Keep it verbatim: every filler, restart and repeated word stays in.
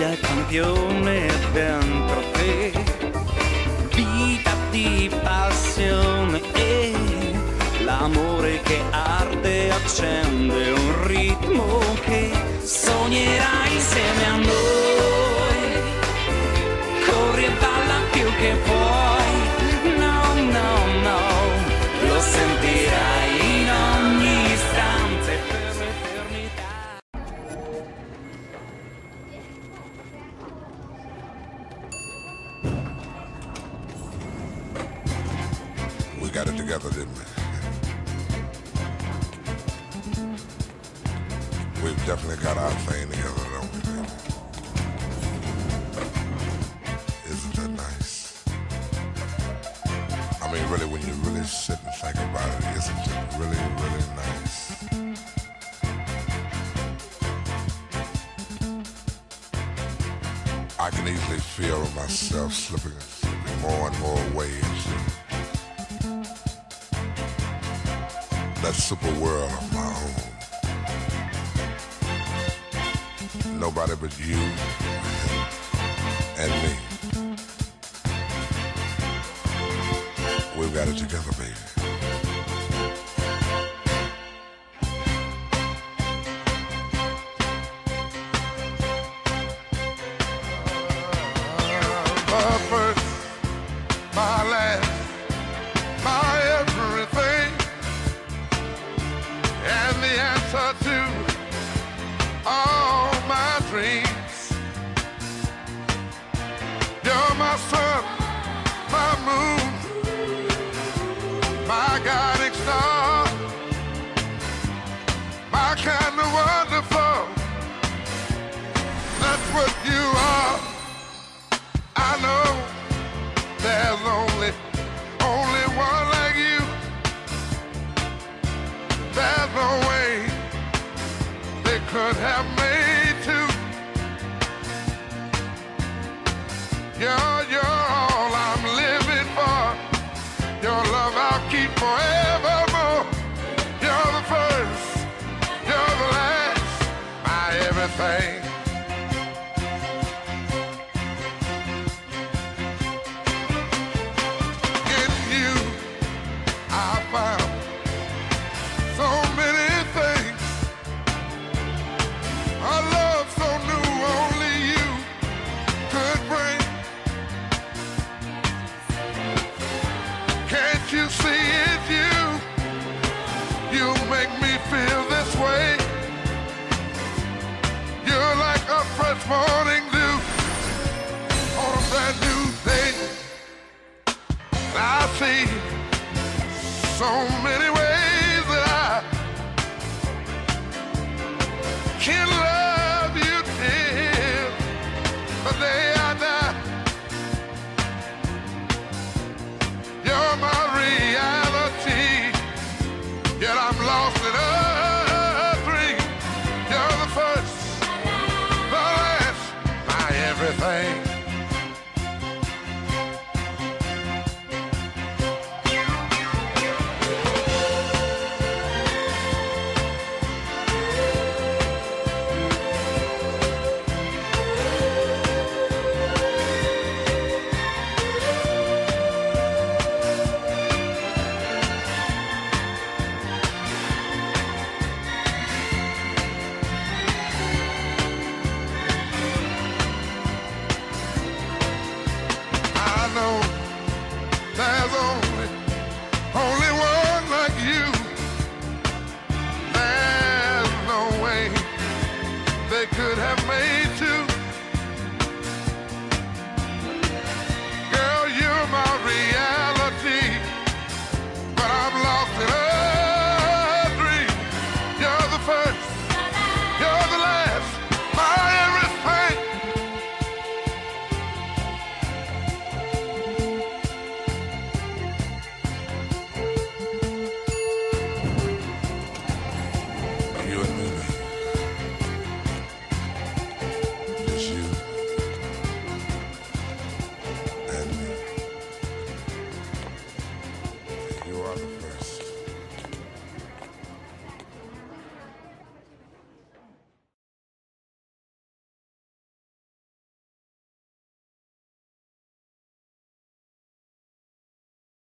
Italia campione dentro te, vita di passione e l'amore che arde accende un ritmo che sognerà insieme a noi. Corri e balla più che puoi, no, no, no, lo sentirai in ogni istante per l'eternità. We got it together, didn't we? We've definitely got our thing together, don't we, baby? Isn't that nice? I mean, really, when you really sit and think about it, isn't it really, really nice? I can easily feel myself slipping, slipping more and more away into that super world of my own. Nobody but you and me. We've got it together, baby. My first, my last, my everything, and the answer to all my dreams. You're my sun, my moon, my guiding star, my kind of wonderful. That's what you are. I know there's only, only one like you. There's no way they could have made two. You're, you're all I'm living for. Your love I'll keep forevermore. You're the first, you're the last, my everything. In you I found so many things. A love so new only you could bring. Can't you see it, you? You make me feel this way. You're like a fresh morning dew on a brand new day. I see so many ways that I can love you till the day I die. You're my reality, yet I'm lost in a dream. You're the first, the last, my everything. I know there's only, only one like you. There's no way they could have made two. Girl, you're my reality, but I'm lost in a dream. You're the first, you're the last, my everything. You and me, baby. Just you and me. You are the first.